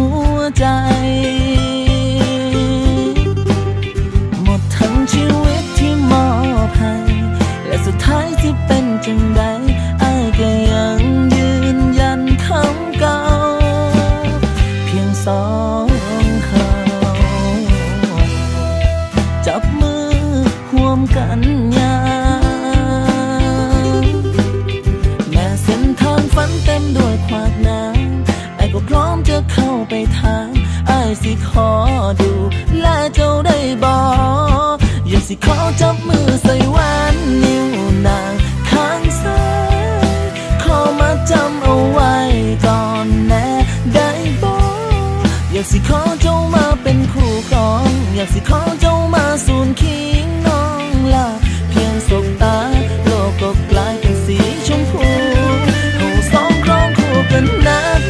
วใจหมดทั้งชีวิตที่มอบให้และสุดท้ายที่เป็นจังใดอ้ายก็ยังยืนยันคำเก่าเพียงสองเขาจับมือร่วมกันยามแม้เส้นทางฝันเต็มด้วยขวากน้ำอ้ายก็พร้อมจะเข้าไปทางอ้ายสิขอดูแลเจ้าได้บ่อยากสิขอจับมือใส่แหวนนิ้วนางข้างซ้ายขอมาจำเอาไว้ก่อนแน่ได้บ่อยากสิขอเจ้ามาเป็นคู่ครองอยากสิขอเจ้ามาสูนคิงน้องละเพียงสบตาโลกก็กลายเป็นสีชมพูเราสองครองคู่กันนาน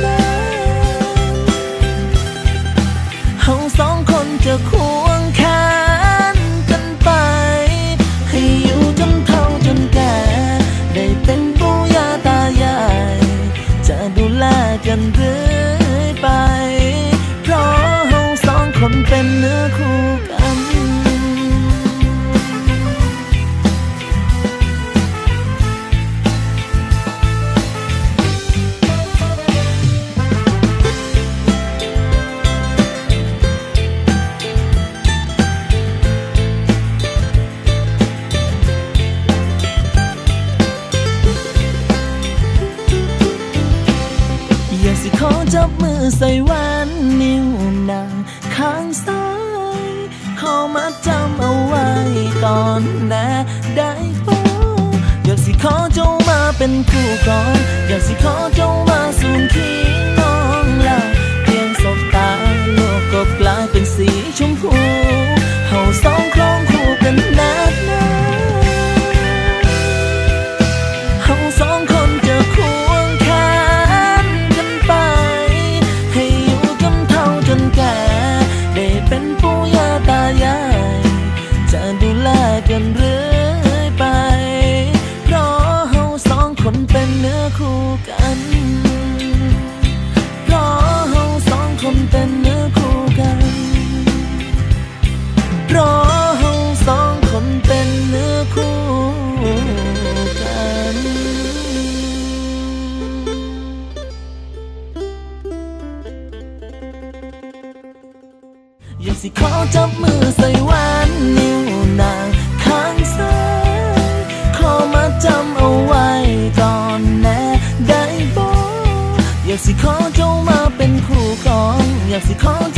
เราสองคนจะควงแขนกันไปให้อยู่จนเฒ่าจนแก่ได้เป็นปู่ย่าตายายจะดูแลกันเรื่อยไปเพราะเราสองคนเป็นเนื้อคู่กันอยากสิขอจับมือใส่แหวนนิ้วนางข้างซ้ายขอมาจำเอาไว้ก่อนแน่ได้ป่ะอยากสิขอเจ้ามาเป็นคู่ครองอยากสิขอเจ้ามาสูงคิงน้องละเพียงสบตาโลกก็กลายเป็นสีชมพูเราสองครองคู่กันนานเราสองคนจะควงแขนกันไปให้อยู่จนเฒ่าจนแก่ได้เป็นปู่ย่าตายายจะดูแลกันเรื่อยไปเพราะเราสองคนเป็นเนื้อคู่กันเพราะเราสองคนเป็นเนื้อคู่กันเพราะเราสองคนเป็นเนื้อคู่กันอยากสิขอจับมือใส่แหวนนิ้วนางข้างซ้ายขอมาจำเอาไว้ก่อนแน่ได้บ่อยากสิขอเจ้ามาเป็นคู่ครองอยากสิขอ